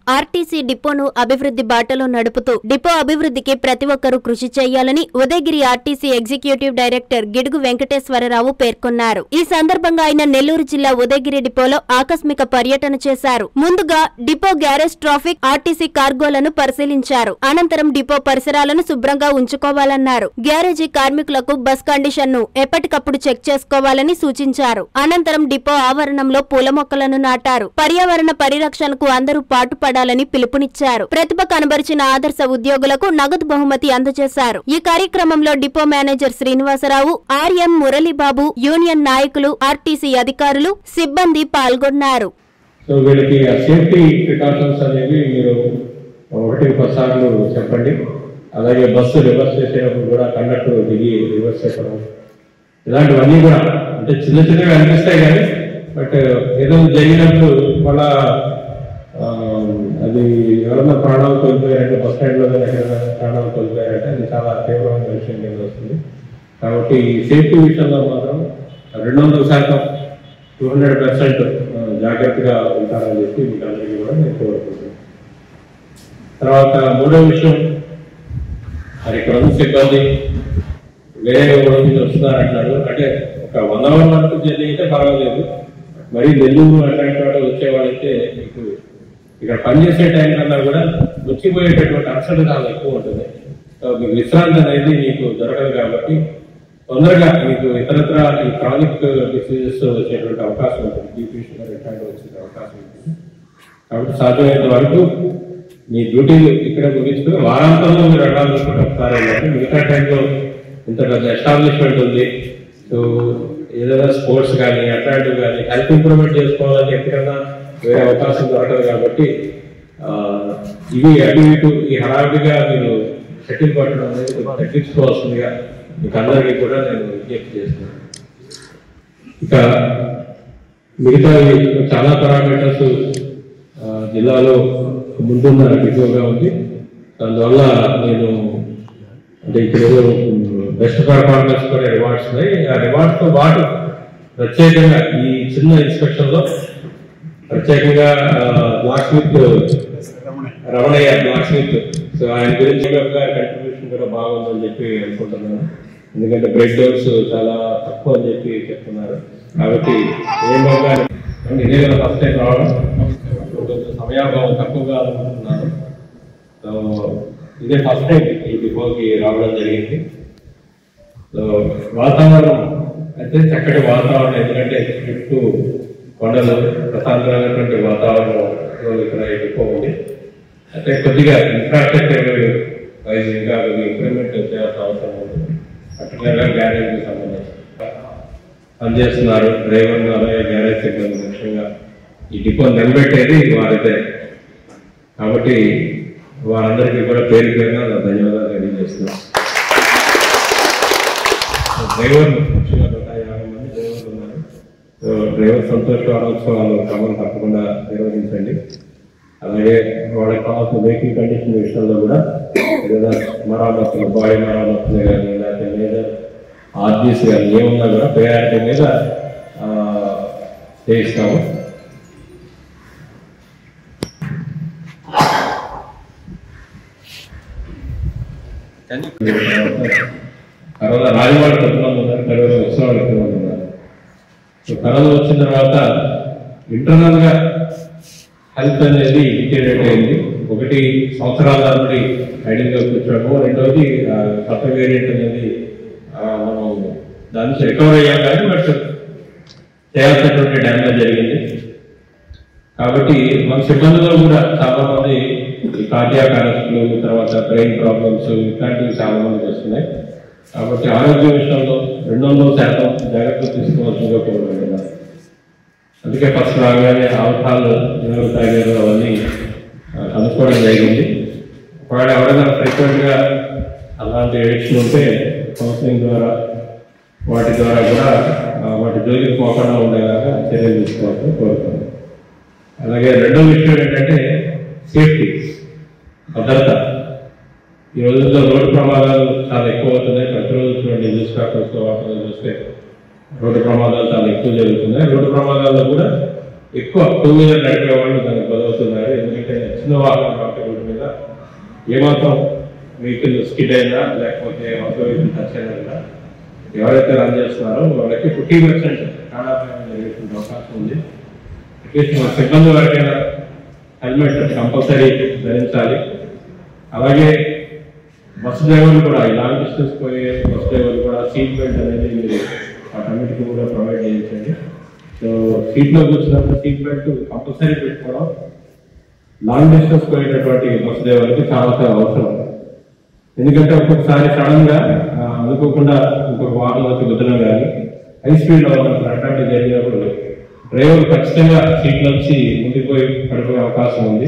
RTC డిపోను అభివృద్ధి బాటలో నడుపుతూ డిపో అభివృద్ధికి ప్రతి ఒక్కరూ కృషి చేయాలని Udayagiri RTC executive director Gidugu Venkateswara Rao పేర్కొన్నారు. ఈ సందర్భంగా ఆయన నెల్లూరు జిల్లా ఉదయగిరి డిపోలో ఆకస్మిక పర్యటన చేశారు. ముందుగా డిపో గ్యారేజ్ ట్రాఫిక్, ఆర్టీసీ కార్గోలను పరిశీలించారు. అనంతరం డిపో పరిసరాలను శుభ్రంగా ఉంచుకోవాలన్నారు. గ్యారేజీ కార్మికులకు బస్ కండిషన్ ను ఎప్పటికప్పుడు చెక్ చేసుకోవాలని సూచించారు. అనంతరం డిపో ఆవరణంలో పూల మొక్కలను నాటారు. పర్యావరణ పరిరక్షణకు అందరూ పాటుపడాలని పిలుపునిచ్చారు. ప్రతిభ కనబరిచిన ఆదర్శ ఉద్యోగులకు నగదు బహుమతి అందజేశారు. ఈ కార్యక్రమంలో depot manager Srinivasa Rao, RM Murali Babu, union నాయకులు, ఆర్టీసీ అధికారులు, సిబ్బంది పాల్గొన్నారు. సో వీళ్ళకి సేఫ్టీ ప్రికాషన్స్ అనేవి మీరు 1 సార్లు చెప్పండి. అలాగే బస్సు రివర్స్ చేసేటప్పుడు కూడా కండక్టర్ దిగి రివర్స్ చేయడం, ఇలాంటివన్నీ కూడా అంటే చిన్న చిన్నగా అనిపిస్తాయి కానీ బట్ ఏదో జరిగినప్పుడు మళ్ళా అది ఎవరన్నా ప్రాణాలు కోల్పోయారంటే బస్ స్టాండ్లో ఎక్కడైనా ప్రాణాలు కోల్పోయారంటే అది చాలా తీవ్రమైన విషయం కింద వస్తుంది. కాబట్టి సేఫ్టీ విషయంలో మాత్రం 200% 200% జాగ్రత్తగా ఉంటారని చెప్పి మీకు అందరికీ కూడా నేను కోరుకుంటున్నాను. తర్వాత మూడో విషయం, మరి ఇక్కడ ఉన్న సిబ్బంది వేరే ఊళ్ళ నుంచి వస్తున్నారంటున్నారు. అంటే ఒక 100 hour వరకు జర్నీ అయితే పర్వాలేదు. మరి నెల్లూరు అట్లాంటి వాడు వచ్చేవాళ్ళైతే మీకు ఇక్కడ పనిచేసే టైం కన్నా కూడా వచ్చిపోయేటటువంటి అలసట చాలా ఎక్కువ ఉంటుంది. మీకు విశ్రాంతి అనేది మీకు దొరకదు కాబట్టి తొందరగా మీకు ఇతరత్ర ఈ క్రానిక్ డిసీజెస్ వచ్చేటువంటి అవకాశం ఉంటుంది. బీపీ, షుగర్ ఇట్లాంటివి వచ్చే అవకాశం ఉంటుంది. కాబట్టి సాధ్యమైనంత వరకు మీ డ్యూటీలు ఇక్కడ ముగించుకుని వారాంతంలో మీరు వెళ్ళాలనుకుంటే ఒకసారి వెళ్ళండి. మిగతా టైంలో ఇంత పెద్ద ఎస్టాబ్లిష్మెంట్ ఉంది. సో ఏదైనా స్పోర్ట్స్ కానీ అట్లాంటివి కానీ హెల్త్ ఇంప్రూవ్మెంట్ చేసుకోవాలని ఎక్కడైనా వేరే అవకాశం దొరకదు కాబట్టి ఇవి అటు ఇటు ఈ హడావిడిగా మీరు సెటిల్ పట్టడం అనేది తగ్గించుకోవాల్సిందిగా మీకు అందరికీ కూడా నేను విజ్ఞప్తి చేస్తున్నాను. ఇక మిగతా చాలా పారామీటర్స్ జిల్లాలో ముందున్న ఎక్కువగా ఉంది. అందువల్ల నేను అంటే ఇప్పుడు బెస్ట్ పర్ఫార్మెన్స్ కూడా రివార్డ్స్ ఉన్నాయి. ఆ రివార్డ్స్తో పాటు ప్రత్యేకంగా ఈ చిన్న ఇన్స్పెక్షన్ లో ప్రత్యేకంగా blacksmith Ramanayya blacksmith, so ఆయన గురించి కంట్రిబ్యూషన్ కూడా బాగుందని చెప్పి అనుకుంటున్నాను. ఎందుకంటే బ్రెడ్ డోర్స్ చాలా తక్కువ అని చెప్పి చెప్తున్నారు. కాబట్టి ఏం బాగా ఇదే కదా ఫస్ట్ టైం రావడం, కొంచెం సమయాభావం తక్కువగా అనుకుంటున్నాను. సో ఇదే ఫస్ట్ టైం ఈ డిపోకి రావడం జరిగింది. సో వాతావరణం అయితే చక్కటి వాతావరణం, ఎందుకంటే చుట్టూ కొండలు, ప్రశాంతమైనటువంటి వాతావరణం ఇక్కడ ఎక్కువ ఉంది. అయితే కొద్దిగా ఇన్ఫ్రాస్ట్రక్చర్ వైజ్ ఇంకా ఇంప్రూవ్మెంట్ చేయాల్సిన అవసరం ఉంది. పర్టికులర్గా గ్యారేజ్కి సంబంధించి పనిచేస్తున్నారు డ్రైవర్లు, అలాగే గ్యారేజ్ సిబ్బంది ముఖ్యంగా ఈ డిపో నిలబెట్టేది వారైతే. కాబట్టి వారందరికీ కూడా పేరు పేరుగా ధన్యవాదాలు తెలియజేస్తున్నాను. డ్రైవర్లు ముఖ్యంగా 150 మంది డ్రైవర్లు ఉన్నారు. సో డ్రైవర్ సంతోష వారోత్సవాలు క్రమం తప్పకుండా నిర్వహించండి. అలాగే వాళ్ళకి కావాల్సిన వెహికల్ కండిషన్ విషయంలో కూడా ఏదైనా మరామతులు, బాడీ మరామతులు కానీ లేకపోతే మేజర్ ఆర్జీస్ కానీ ఏమున్నా కూడా ప్రయారిటీ మీద చేయిస్తాము. కరోనా రాజవాళ్ళు కొంతమంది ఉన్నారు, కరోనా ఉత్సవాలు కొంతమంది ఉన్నారు. సో కరోనా వచ్చిన తర్వాత ఇంటర్నల్ గా హెల్త్ అనేది ఇండికేటెడ్ అయింది. ఒకటి సంవత్సరాల నుండి హైడింగ్ గా కూర్చోవడము, రెండోది కొత్త వేరియంట్ అనేది మనం దాని నుంచి రికవర్ అయ్యాం కానీ బట్ చేయాల్సినటువంటి డ్యామేజ్ జరిగింది. కాబట్టి మన సిబ్బందిలో కూడా చాలా మంది ఈ కార్డియాక్ అరెస్టులు, తర్వాత బ్రెయిన్ ప్రాబ్లమ్స్ ఇట్లాంటివి చాలా మందికి వస్తున్నాయి. కాబట్టి ఆరోగ్య విషయంలో 200% జాగ్రత్తలు తీసుకోవాల్సిందిగా కోరుకుంటున్నారు. అందుకే ఫస్ట్ రాగానే ఆల్కహాల్ ఎవరు తాగారు అవన్నీ కనుక్కోవడం జరిగింది. ఒకవేళ ఎవరైనా ఫ్రీక్వెంట్గా అలాంటి ఎడిక్షన్ ఉంటే కౌన్సిలింగ్ ద్వారా వాటి ద్వారా కూడా వాటి జోలికి పోకుండా ఉండేలాగా చర్యలు తీసుకోవాలని కోరుతున్నాను. అలాగే రెండో విషయం ఏంటంటే సేఫ్టీ, భద్రత. ఈ రోజుల్లో రోడ్డు ప్రమాదాలు చాలా ఎక్కువ అవుతున్నాయి. ప్రతిరోజు చూడండి న్యూస్ పేపర్స్లో వార్తలు చూస్తే రోడ్డు ప్రమాదాలు చాలా ఎక్కువ జరుగుతున్నాయి. రోడ్డు ప్రమాదాల్లో కూడా ఎక్కువ 2 వీలర్ నడిపే వాళ్ళు దానికి బలవుతున్నారు. ఎందుకంటే చిన్న వాహనం కాబట్టి రోడ్డు మీద ఏమాత్రం వెహికల్ స్కిడ్ అయినా లేకపోతే మొత్తం వెహికల్ టచ్ అయినా ఎవరైతే రన్ చేస్తున్నారో వాళ్ళకి 50% ప్రాణాపాయం జరిగేటువంటి అవకాశం ఉంది. అట్లీస్ట్ మన సిబ్బంది వరకైనా హెల్మెట్ కంపల్సరీ ధరించాలి. అలాగే బస్ డ్రైవర్లు కూడా లాంగ్ డిస్టెన్స్ పోయే బస్ డ్రైవర్లు కూడా సీట్ బెల్ట్ అనేది మీరు వాటన్నిటికీ కూడా ప్రొవైడ్ చేయించండి. సో సీట్లో కూర్చున్నప్పుడు సీట్ బెల్ట్ కంపల్సరీ పెట్టుకోవడం లాంగ్ డిస్టెన్స్ పోయేటటువంటి బస్ డ్రైవర్కి చాలా అవసరం. ఎందుకంటే ఒక్కొక్కసారి సడన్ గా అనుకోకుండా ఇంకొక వాహనం వచ్చి గుద్దడం కానీ హై స్పీడ్ లో అట్లాంటివి జరిగినప్పుడు డ్రైవర్ ఖచ్చితంగా సీట్ నుంచి ముందుకుపోయి పడిపోయే అవకాశం ఉంది.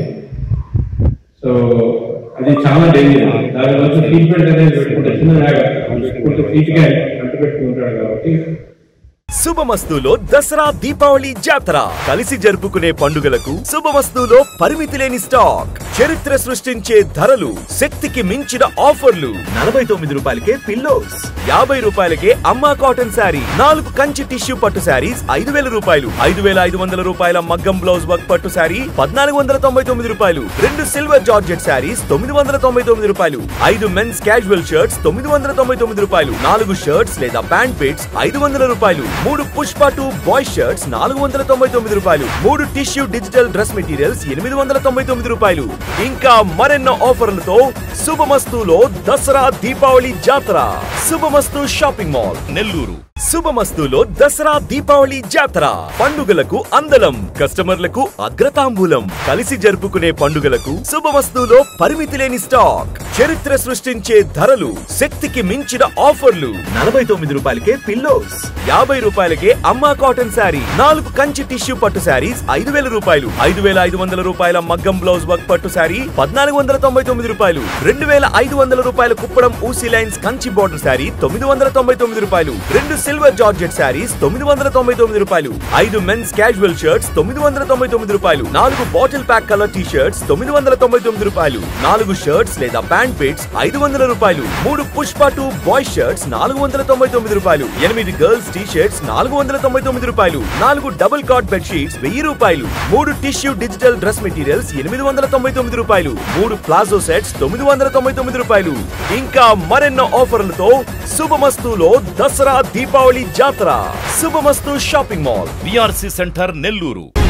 సో అది చాలా డేంజర్. దానివల్ల సీట్ బెల్ట్ అనేది పెట్టుకుంటే చిన్నగా పెట్టుకుంటే సీట్గా అంటు పెట్టుకుంటాడు కాబట్టి. శుభమస్తులో దసరా దీపావళి జాతర కలిసి జరుపుకునే పండుగలకు శుభమస్తులో పరిమితి లేని స్టాక్, చరిత్ర సృష్టించే ధరలు, శక్తికి మించిన ఆఫర్లు. 49 రూపాయలకే పిల్లోస్, 50 రూపాయలకే అమ్మా కాటన్ శారీ, 4 కంచి టిష్యూ పట్టు శారీస్ 5000 రూపాయలు, 5500 రూపాయల మగ్గం బ్లౌజ్ వర్క్ పట్టు శారీ 1499 రూపాయలు, 2 సిల్వర్ జార్జెట్ శారీస్ 999 రూపాయలు, 5 మెన్స్ క్యాజువల్ షర్ట్స్ 999 రూపాయలు, 4 షర్ట్స్ లేదా ప్యాంట్ పిట్స్ 500 రూపాయలు, 3 పుష్ప 2 బాయ్ షర్ట్స్ 499 రూపాయలు, 3 టిష్యూ డిజిటల్ డ్రెస్ మెటీరియల్స్ 899 రూపాయలు. ఇంకా మరెన్నో ఆఫర్లతో శుభమస్తులో దసరా దీపావళి జాతర. Subhamastu shopping mall, Nellore. శుభమస్తులో దసరా దీపావళి జాతర పండుగలకు అందలం, కస్టమర్లకు అగ్రతాంబూలం. కలిసి జరుపుకునే పండుగలకు శుభమస్తులో పరిమితి లేని స్టాక్, చరిత్ర సృష్టించే ధరలు, శక్తికి మించిన ఆఫర్లు. 49 రూపాయలకే పిల్లోస్, 50 రూపాయలకే అమ్మా కాటన్ శారీ, 4 కంచి టిష్యూ పట్టు శారీస్ 5000 రూపాయలు, 5500 రూపాయల మగ్గం బ్లౌజ్ వర్క్ పట్టు శారీ 1499 రూపాయలు, 2500 రూపాయల కుప్పడం ఊసీ లైన్స్ కంచి బోర్డర్ శారీ 999 రూపాయలు, 2 సిల్వర్ జార్జెట్ శారీస్ 999 రూపాయలు, 5 మెన్స్ క్యాజువల్ షర్ట్స్ 999 రూపాయలు, 4 bottle pack colour T shirts 999 రూపాయలు, 4 షర్ట్స్ లేదా ప్యాంట్ పిట్స్ 500 రూపాయలు, 3 పుష్ప 2 బాయ్ షర్ట్స్ 499 రూపాయలు, 8 గర్ల్స్ టీ షర్ట్స్ 499 రూపాయలు, 4 డబుల్ కాట్ బెడ్ షీట్స్ 1000 రూపాయలు, 3 టిష్యూ డిజిటల్ డ్రెస్ మెటీరియల్స్ 899 రూపాయలు, 3 ప్లాజో సెట్స్ 999 రూపాయలు. ఇంకా మరెన్నో ఆఫర్లతో శుభమస్తులో దసరా దీపావళి జాతర. Subhamastu shopping mall, VRC centre, Nellore.